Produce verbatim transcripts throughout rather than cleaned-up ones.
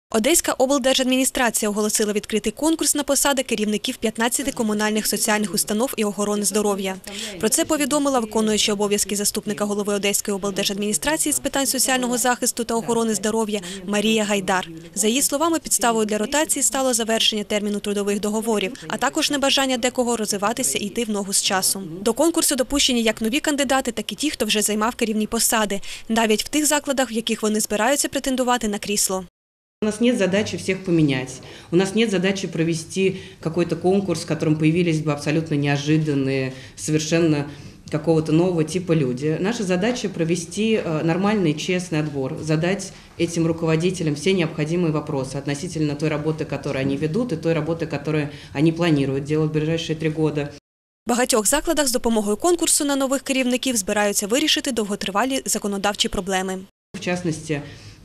Одеська облдержадміністрація оголосила відкритий конкурс на посади керівників п'ятнадцяти комунальних соціальних установ і охорони здоров'я. Про це повідомила виконуюча обов'язки заступника голови Одеської облдержадміністрації з питань соціального захисту та охорони здоров'я Марія Гайдар. За її словами, підставою для ротації стало завершення терміну трудових договорів, а також небажання декого розвиватися і йти в ногу з часом. До конкурсу допущені як нові кандидати, так і ті, хто вже займав керівні посади, навіть в тих закладах, в яких вони збираються претендувати на крісло. У нас нет задачи всех поменять. У нас нет задачи провести какой-то конкурс, в котором появились бы абсолютно неожиданные, совершенно какого-то нового типа люди. Наша задача провести нормальный, честный отбор, задать этим руководителям все необходимые вопросы относительно той работы, которую они ведут, и той работы, которую они планируют делать в ближайшие три года. В багатьох закладах з допомогою конкурсу на нових керівників збираються вирішити довготривалі законодавчі проблеми. В частности,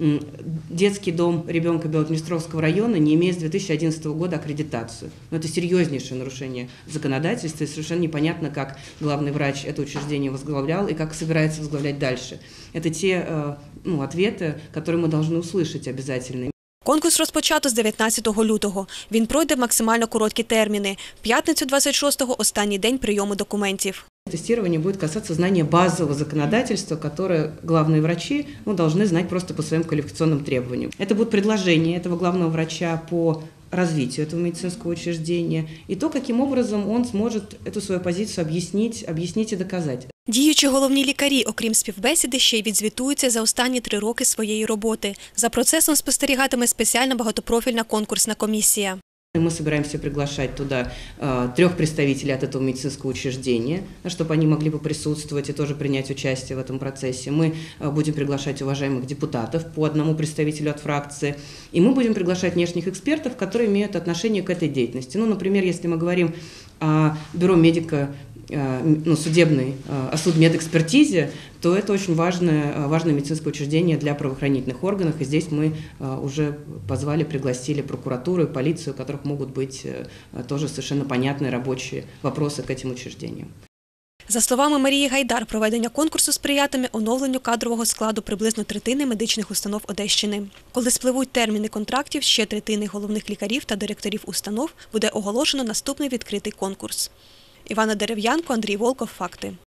детский дом ребенка Белоднестровского района не имеет с две тысячи одиннадцатого года аккредитацию. Но это серьезнейшее нарушение законодательства, и совершенно непонятно, как главный врач это учреждение возглавлял и как собирается возглавлять дальше. Это те ну, ответы, которые мы должны услышать обязательно. Конкурс розпочато з дев'ятнадцятого лютого. Він пройде в максимально короткі терміни. В п'ятницю двадцять шостого – останній день прийому документів. Тестирование будет касаться знания базового законодательства, которое главные врачи ну, должны знать просто по своим квалификационным требованиям. Это будут предложения этого главного врача по развитию этого медицинского учреждения и то, каким образом он сможет эту свою позицию объяснить, объяснить и доказать. Діючі головні лікарі, окрім співбесіди, ще й відзвітуються за останні три роки своєї роботи. За процесом спостерігатиме спеціальна багатопрофільна конкурсна комісія. Мы собираемся приглашать туда э, трех представителей от этого медицинского учреждения, чтобы они могли бы присутствовать и тоже принять участие в этом процессе. Мы э, будем приглашать уважаемых депутатов по одному представителю от фракции. И мы будем приглашать внешних экспертов, которые имеют отношение к этой деятельности. Ну, например, если мы говорим о бюро медико ну, судебной, о судмедэкспертизе, то это очень важное, важное медицинское учреждение для правоохранительных органов. И здесь мы уже позвали, пригласили прокуратуру и полицию, у которых могут быть тоже совершенно понятные рабочие вопросы к этим учреждениям. За словами Марії Гайдар, проведення конкурсу сприятиме оновленню кадрового складу приблизно третини медичних установ Одещини. Коли спливуть терміни контрактів, ще третини головних лікарів та директорів установ буде оголошено наступний відкритий конкурс. Івана Дерев'янко, Андрій Волков. Факти.